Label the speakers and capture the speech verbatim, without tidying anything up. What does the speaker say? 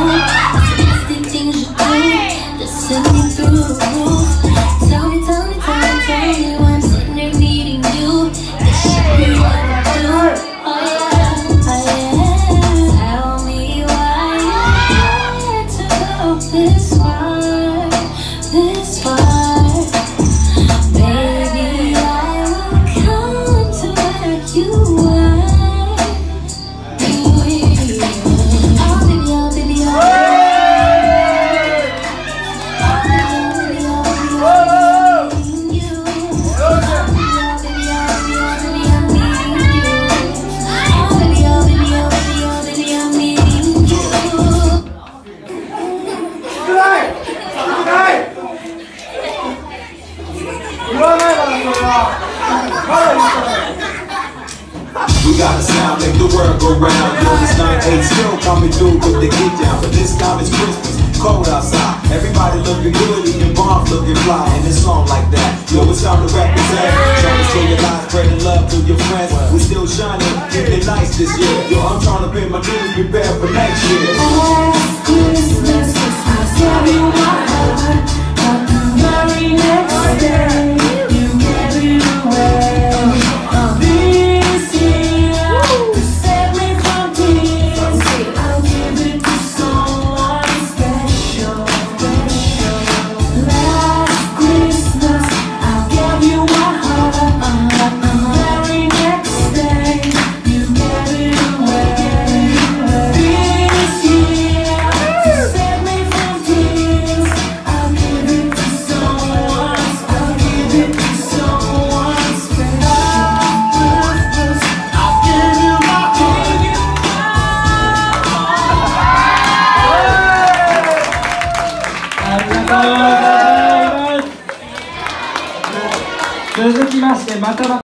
Speaker 1: We got a sound, make the world go round. Yo, this nine eight still coming through with the get down. But this time it's Christmas, cold outside. Everybody looking good, even bombs looking fly. And it's on like that. Yo, it's time to represent. Trying to stay alive, spreading love to your friends. We still shining, keeping nice this year. Yo, I'm trying to pay my dues, prepare for next year.
Speaker 2: Last Christmas, Christmas, gave you my heart, but the very next day, you gave it away. This year, to save me from tears, I'll give it to someone special, special. Last Christmas, I gave you my heart, but the very next day, you gave it away. This year, to save me from tears, I'll give it to someone, I'll give it to someone special. I'll give you my heart.
Speaker 3: ありがとうございます。続きましてまたまた